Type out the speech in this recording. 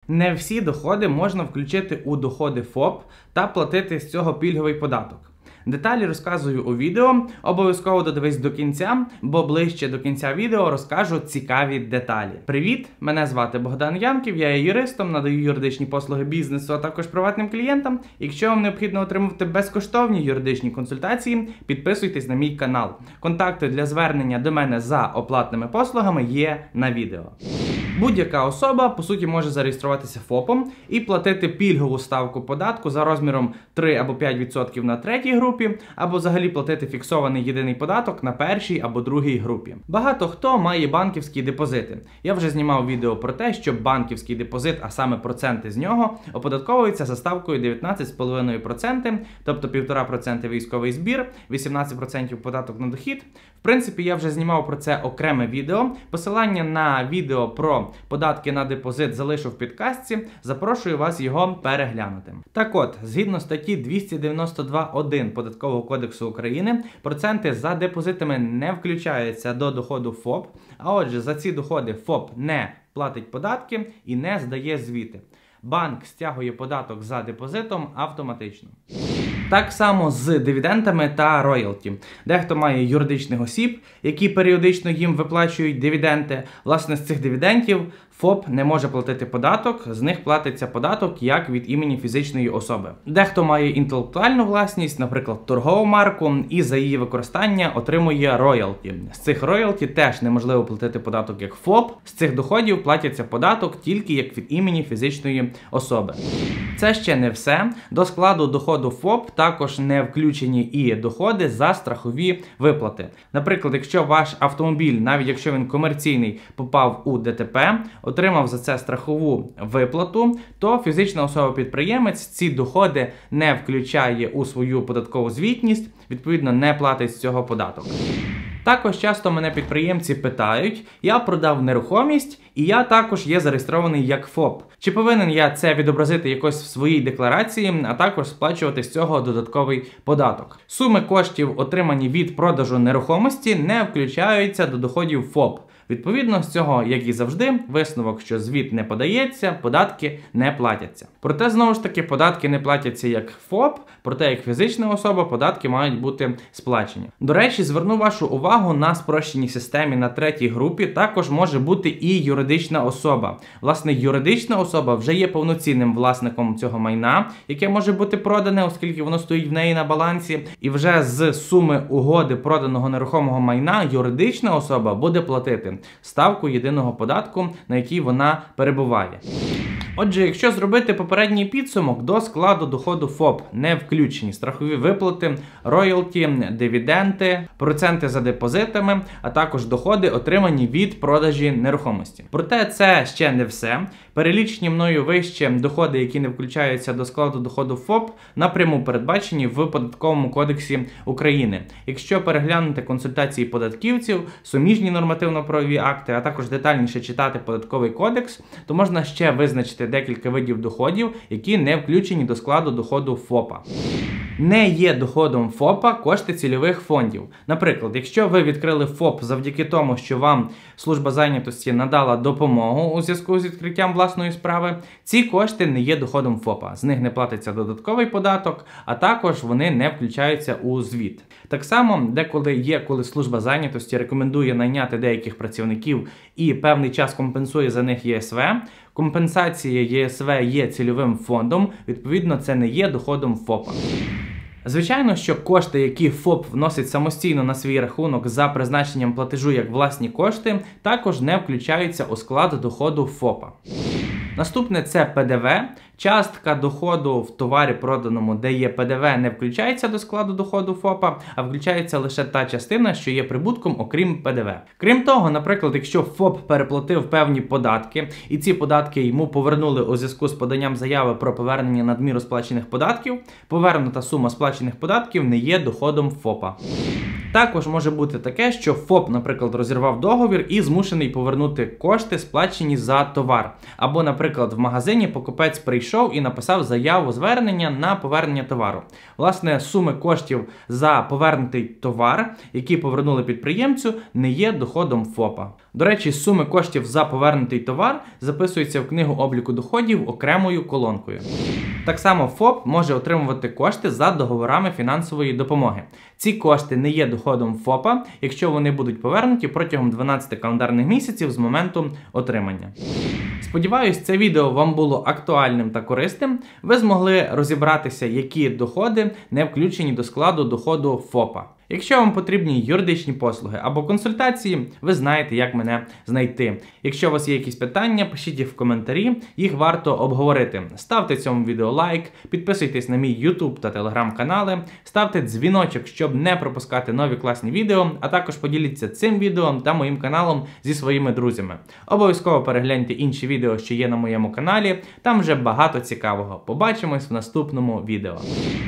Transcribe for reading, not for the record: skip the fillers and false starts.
Не всі доходи можна включити у доходи ФОП та платити з цього пільговий податок. Деталі розказую у відео, обов'язково додивись до кінця, бо ближче до кінця відео розкажу цікаві деталі. Привіт, мене звати Богдан Янків, я є юристом, надаю юридичні послуги бізнесу, а також приватним клієнтам. Якщо вам необхідно отримувати безкоштовні юридичні консультації, підписуйтесь на мій канал. Контакти для звернення до мене за оплатними послугами є на відео. Будь-яка особа, по суті, може зареєструватися ФОПом і платити пільгову ставку податку за розміром 3 або 5% на третій групі, або взагалі платити фіксований єдиний податок на першій або другій групі. Багато хто має банківські депозити. Я вже знімав відео про те, що банківський депозит, а саме проценти з нього, оподатковуються за ставкою 19,5%, тобто 1,5% військовий збір, 18% податок на дохід. В принципі, я вже знімав про це окреме відео. Посилання на відео про податки на депозит залишу в підказці, запрошую вас його переглянути. Так от, згідно статті 292.1 Податкового кодексу України, проценти за депозитами не включаються до доходу ФОП, а отже, за ці доходи ФОП не платить податки і не здає звіти. Банк стягує податок за депозитом автоматично. Так само з дивідендами та роялті. Дехто має юридичних осіб, які періодично їм виплачують дивіденди. Власне, з цих дивідендів ФОП не може платити податок, з них платиться податок як від імені фізичної особи. Дехто має інтелектуальну власність, наприклад, торгову марку, і за її використання отримує роялті. З цих роялті теж неможливо платити податок як ФОП, з цих доходів платиться податок тільки як від імені фізичної особи. Це ще не все. До складу доходу ФОП також не включені і доходи за страхові виплати. Наприклад, якщо ваш автомобіль, навіть якщо він комерційний, попав у ДТП, отримав за це страхову виплату, то фізична особа-підприємець ці доходи не включає у свою податкову звітність, відповідно не платить з цього податок. Також часто мене підприємці питають, я продав нерухомість і я також є зареєстрований як ФОП. Чи повинен я це відобразити якось в своїй декларації, а також сплачувати з цього додатковий податок? Суми коштів, отримані від продажу нерухомості, не включаються до доходів ФОП. Відповідно, з цього, як і завжди, висновок, що звіт не подається, податки не платяться. Проте, знову ж таки, податки не платяться як ФОП, проте як фізична особа податки мають бути сплачені. До речі, зверну вашу увагу, на спрощеній системі на третій групі також може бути і юридична особа. Власне, юридична особа вже є повноцінним власником цього майна, яке може бути продане, оскільки воно стоїть в неї на балансі, і вже з суми угоди проданого нерухомого майна юридична особа буде платити ставку єдиного податку, на якій вона перебуває. Отже, якщо зробити попередній підсумок, до складу доходу ФОП не включені страхові виплати, роялті, дивіденди, проценти за депозитами, а також доходи, отримані від продажі нерухомості. Проте це ще не все. Перелічені мною вище доходи, які не включаються до складу доходу ФОП, напряму передбачені в Податковому кодексі України. Якщо переглянути консультації податківців, суміжні нормативно-правові акти, а також детальніше читати Податковий кодекс, то можна ще визначити декілька видів доходів, які не включені до складу доходу ФОПа. Не є доходом ФОПа кошти цільових фондів. Наприклад, якщо ви відкрили ФОП завдяки тому, що вам служба зайнятості надала допомогу у зв'язку з відкриттям власної справи, ці кошти не є доходом ФОПа. З них не платиться додатковий податок, а також вони не включаються у звіт. Так само, деколи є, коли служба зайнятості рекомендує найняти деяких працівників і певний час компенсує за них ЄСВ, компенсація ЄСВ є цільовим фондом, відповідно, це не є доходом ФОПа. Звичайно, що кошти, які ФОП вносить самостійно на свій рахунок за призначенням платежу як власні кошти, також не включаються у склад доходу ФОПа. Наступне – це ПДВ. Частка доходу в товарі проданому, де є ПДВ, не включається до складу доходу ФОПа, а включається лише та частина, що є прибутком, окрім ПДВ. Крім того, наприклад, якщо ФОП переплатив певні податки, і ці податки йому повернули у зв'язку з поданням заяви про повернення надміру сплачених податків, повернута сума сплачених податків не є доходом ФОПа. Також може бути таке, що ФОП, наприклад, розірвав договір і змушений повернути кошти, сплачені за товар. Або, наприклад, в магазині покупець прийшов і написав заяву звернення на повернення товару. Власне, суми коштів за повернутий товар, які повернули підприємцю, не є доходом ФОПа. До речі, суми коштів за повернутий товар записуються в книгу обліку доходів окремою колонкою. Так само ФОП може отримувати кошти за договорами фінансової допомоги. Ці кошти не є доходом ФОПа, якщо вони будуть повернуті протягом 12 календарних місяців з моменту отримання. Сподіваюсь, це відео вам було актуальним та корисним. Ви змогли розібратися, які доходи не включені до складу доходу ФОПа. Якщо вам потрібні юридичні послуги або консультації, ви знаєте, як мене знайти. Якщо у вас є якісь питання, пишіть їх в коментарі, їх варто обговорити. Ставте цьому відео лайк, підписуйтесь на мій YouTube та Telegram канали, ставте дзвіночок, щоб не пропускати нові класні відео, а також поділіться цим відео та моїм каналом зі своїми друзями. Обов'язково перегляньте інші відео, що є на моєму каналі, там вже багато цікавого. Побачимось в наступному відео.